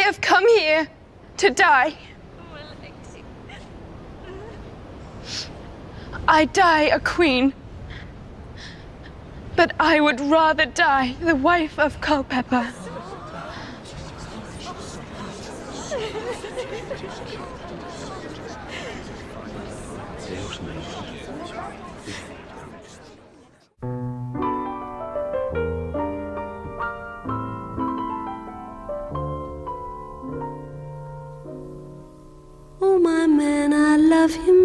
have come here to die. I die a queen, but I would rather die the wife of Culpeper. Oh, my man, I love him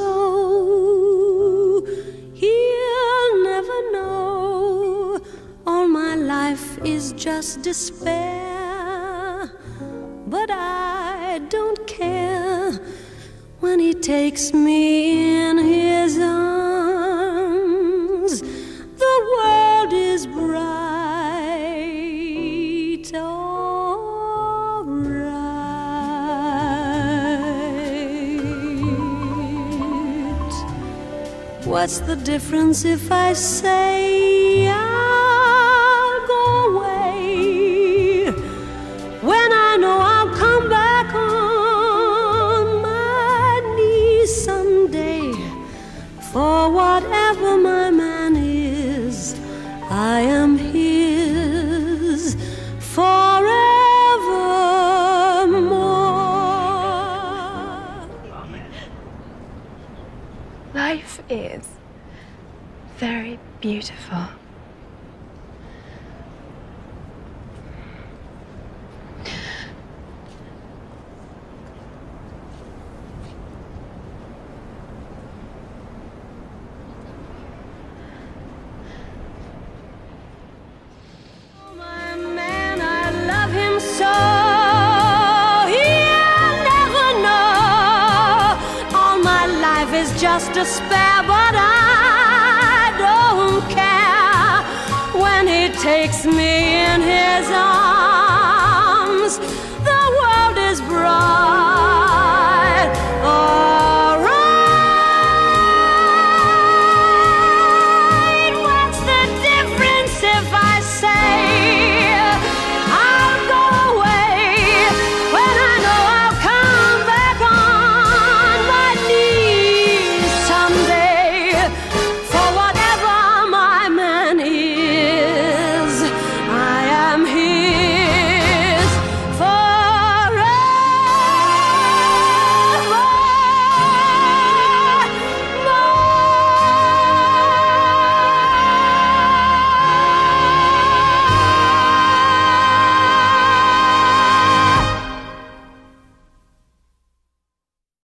so. He'll never know. All my life is just despair. But I don't care when he takes me in his arms. The world is bright, all right. What's the difference if I say I'll go away when I know I'll come back on my knees someday? For whatever my man is, I am his forevermore. Life is very beautiful. Is just despair, but I don't care when he takes me in his arms. The world is bright.